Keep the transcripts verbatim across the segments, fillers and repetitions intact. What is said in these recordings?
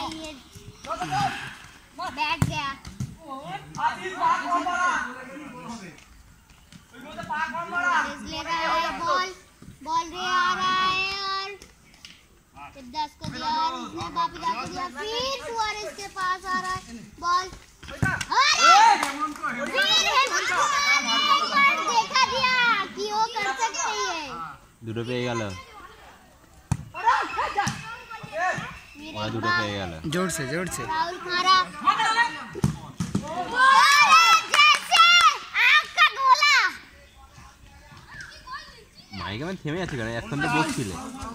ये बैठ गया। ले रहा है बॉल, बॉल रे आ रहा है और दस को दिया और इसने बापीदा को दिया, फिर सुआरेज के पास आ रहा है बॉल, देखा दिया कि वो कर सकते हैं। দুটো পেয়ে গেল, ওরা দুটো পেয়ে গেল। जोर से जोर से राहुल खारा মাইক আমি থেমে যাচ্ছে কেন? এখন তো বসছিলে।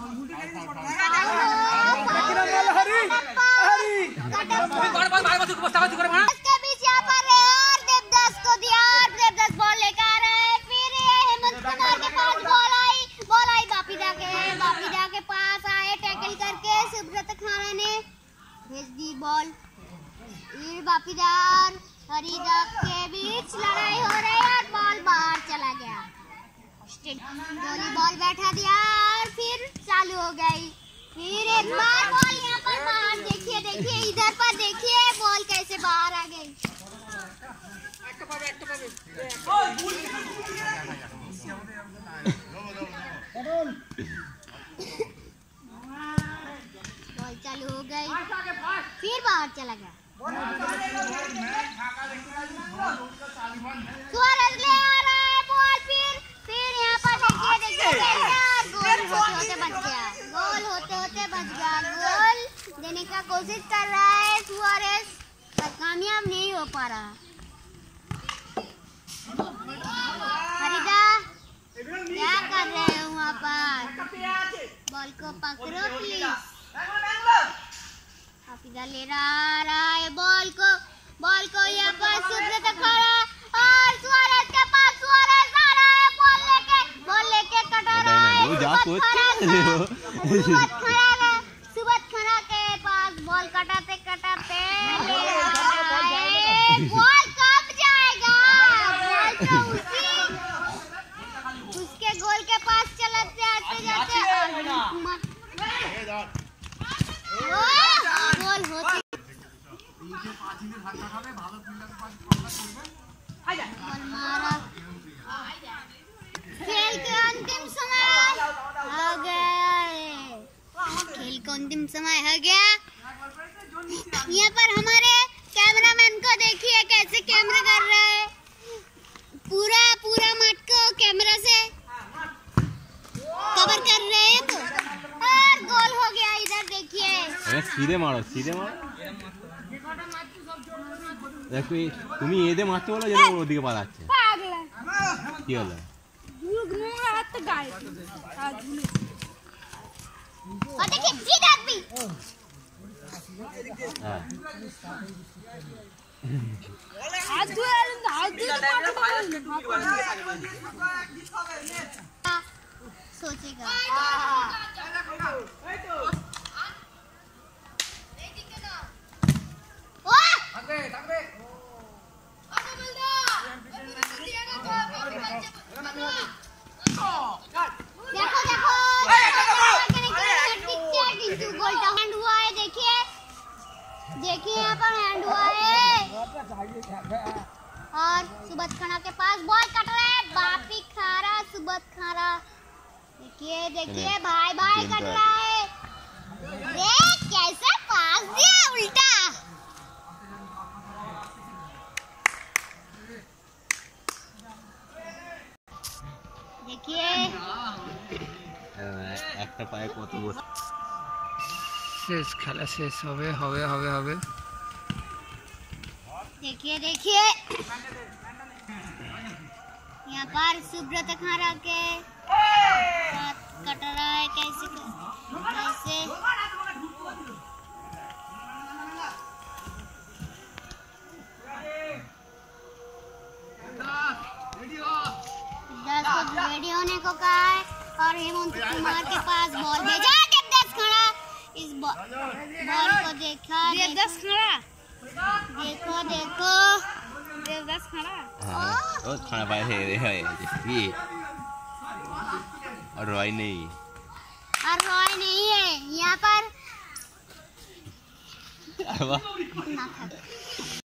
भेज दी बॉल, बापीदार हरीदा के बीच लड़ाई हो रही है और बॉल बाहर चला गया। गोली बॉल बैठा दिया और फिर चालू हो गई, फिर एक बार बॉल यहाँ पर बाहर, देखिए देखिए इधर पर देखिए बॉल कैसे बाहर आ गई। बॉल चालू हो गई, फिर बाहर चला गया। सुआरेज ले आ रहा है बॉल, फिर फिर यहाँ पर देखिए देखिए गोल होते होते बच गया, गोल होते होते बच गया, गोल देने का कोशिश कर रहा है सुआरेज पर कामयाब नहीं हो पा रहा। हरीदा क्या कर रहे हो वहाँ पर? बॉल को पकड़ो प्लीज। बापीदा ले रहा है बॉल को, बॉल को यहाँ पर सुब्रत खारा और सुआरेज के पास, सुआरेज आ रहा है बॉल लेके, बॉल लेके कटा रहा है सुब्रत खारा, सुब्रत खारा के पास बॉल कटाते कटाते ले रहा है, बॉल कब जाएगा? बॉल तो उसी उसके गोल के पास चलते आते जाते गोल होते मारा। खेल के अंतिम समय आ गया है, खेल का अंतिम समय हो गया। यहाँ पर हमारे कैमरामैन को देखिए कैसे कैमरा कर रहा है, पूरा पूरा मट को कैमरा से कवर कर रहे हैं तो, और गोल हो गया। इधर देखिए, सीधे मारो सीधे मारो, দেখো তুমি এদে মারতে বলো যেন ওদিকে পালাচ্ছে, পাগলা কি হলো? গুগনো হাত গায়ে আর দেখি জি ডাকবি, হ্যাঁ হাত ধুয়ে হাত ধুয়ে सोचेगा। देखो देखो गोल्टा हैंड हुआ है, देखिए देखिए यहाँ पर हैंड हुआ है और सुब्रत खारा के पास बॉल कट रहा है, बापी खारा सुब्रत खारा, देखिए देखिए भाई भाई कट रहा है, देख कैसे पास दिया उल्टा। देखिए একটা পায়ে কত বড় শেষ, খেলা শেষ হবে হবে হবে হবে। देखिए देखिए यहाँ पर सुब्रत खारा के हाथ कट रहा है, कैसे कैसे दस को रेडी होने को कहा है और हेमंत कुमार के पास बॉल भेजा, देवदास खारा इस बॉल को देखा, देवदास खारा देखो देखो देवदास खारा, हाँ वो खाना पाए थे ये ये और रॉय नहीं, और रॉय नहीं है यहाँ पर, দেবা না থাক